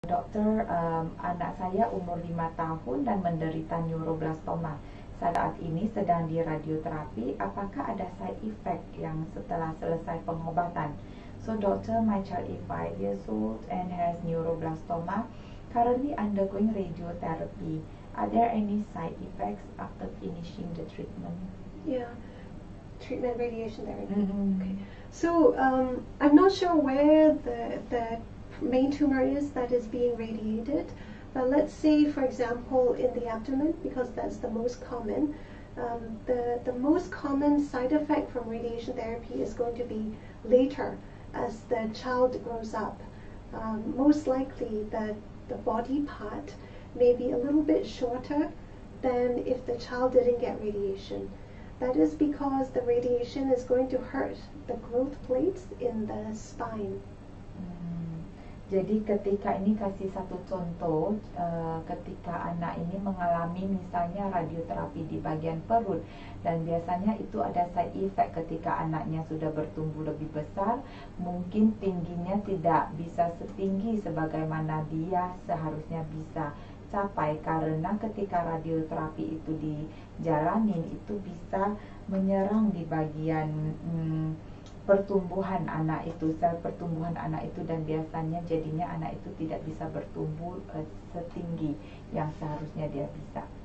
Dokter, anak saya umur 5 tahun dan menderita neuroblastoma. Saat ini sedang di radioterapi. Apakah ada side effect yang setelah selesai pengobatan? So doctor, my child is 5 years old and has neuroblastoma, currently undergoing radiotherapy. Are there any side effects after finishing the treatment? Yeah, treatment radiation therapy. Okay. So I'm not sure where the main tumor is that is being radiated, but let's say, for example, in the abdomen, because that's the most common. The most common side effect from radiation therapy is going to be later as the child grows up. Most likely the body part may be a little bit shorter than if the child didn't get radiation. That is because the radiation is going to hurt the growth plates in the spine. Jadi ketika ini kasih satu contoh, ketika anak ini mengalami misalnya radioterapi di bagian perut, dan biasanya itu ada side effect ketika anaknya sudah bertumbuh lebih besar, mungkin tingginya tidak bisa setinggi sebagaimana dia seharusnya bisa capai, karena ketika radioterapi itu dijalanin itu bisa menyerang di bagian pertumbuhan anak itu, sel pertumbuhan anak itu, dan biasanya jadinya anak itu tidak bisa bertumbuh setinggi yang seharusnya dia bisa.